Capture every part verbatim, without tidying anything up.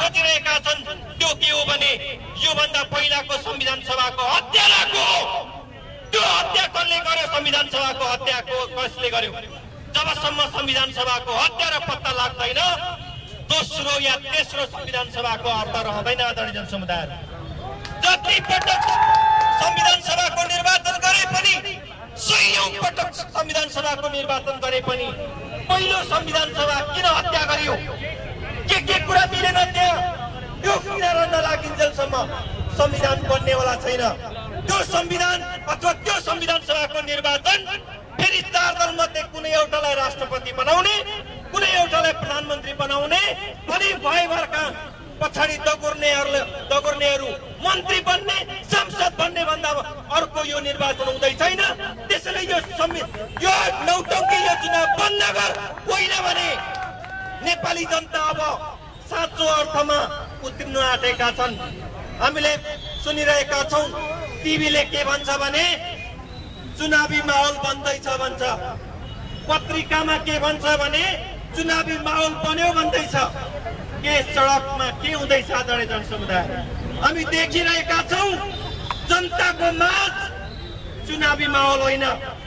बाँचिरहेका छन् त्यो के हो भने योभन्दा पहिलाको संविधान सभाको हत्याको त्यो हत्या कसले गर्यो संविधान सभाको हत्याको कसले गर्यो जबसम्म संविधान सभाको हत्या र पत्ता लाग्दैन दोस्रो या तेस्रो संविधान सभाको अर्थ रहँदैन आदरणीय जनसमुदायहरू जति पटक संविधान सभाको निर्वाचन गरे पनि सयौं पटक संविधान सभाको निर्वाचन गरे पनि पहिलो संविधान सभा किन हत्या गरियो के के कुरा मिलेन त्यहाँ त्यो कुरा नलागिन्जेलसम्म संविधान बन्नेवाला छैन त्यो संविधान अथवा त्यो संविधान सभाको निर्वाचन फेरि चार दल मध्ये कुनै एउटालाई राष्ट्रपति बनाउने कुनै एउटालाई प्रधानमन्त्री बनाउने अनि भयभरका पछाडि दगुर्नेहरूले दगुर्नेहरू मन्त्री बन्ने सांसद बन्ने भन्दा अर्को यो निर्वाचन हुँदै छैन त्यसैले यो यो नौटङ्की यो चुनाव बन्द गर होइन भने नेपाली जनता अब साँचो अर्थमा उत्रिन आँटेका छन् हामीले सुनिरहेका छौं टिभीले के भन्छ भने चुनावी माहौल बन्दैछ भन्छ पत्रिकामा के भन्छ भने चुनावी माहौल बन्यो भन्दैछ के सडकमा के हुँदैछ आदरणीय जनसमुदाय हामी देखिरहेका छौं जनताको माझ चुनावी माहौल होइन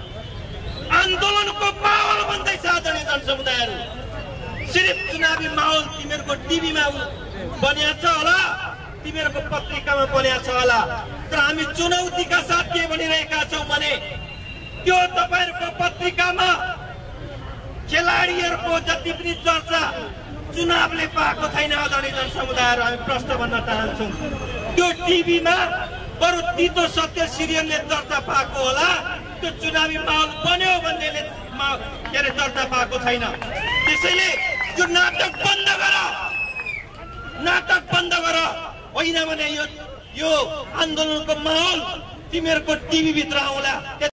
आन्दोलनको माहौल बन्दैछ आदरणीय जनसमुदायहरू सिर्फ चुनावी माहौल तिमीहरूको टिभीमा बनिया छ होला तिमीहरूको पत्रिकामा बनिया छ होला तर हामी चुनौतीका साथ के भनिरहेका छौं भने त्यो तपाईहरुको पत्रिकामा खेलाडीहरुको जति पनि चर्चा चुनावले पाएको छैन आदरणीय जनसमुदायहरू हामी प्रश्न भन्न चाहन्छौं त्यो टिभीमा बरु तितो सत्य सिरियलले चर्चा पाएको होला त्यो चुनावी माहौल बन्यो भन्नेले के अरे चर्चा पाएको छैन त्यसैले यो नाटक बन्द गर नाटक बन्द गर होइन भने यो यो आन्दोलनको माहौल तिमीहरूको टिभी भित्र आउला।